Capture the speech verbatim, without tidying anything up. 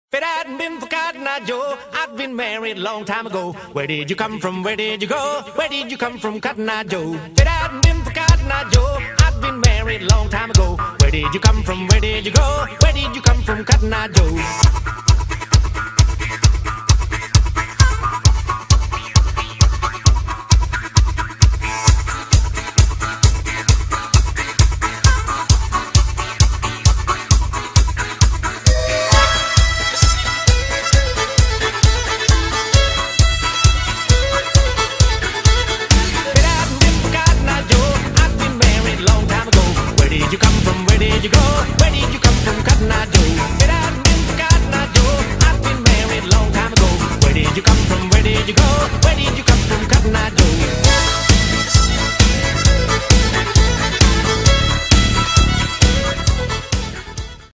If it hadn't been for Cotton Eye Joe, I'd been married a long time ago. Where did you come from? Where did you go? Where did you come from, Cotton Eye Joe? If it hadn't been for Cotton Eye Joe, I'd been married a long time ago. Where did you come from? Where did you go? Where did you come from, Cotton Eye Joe? Where did you come from? Where did you go?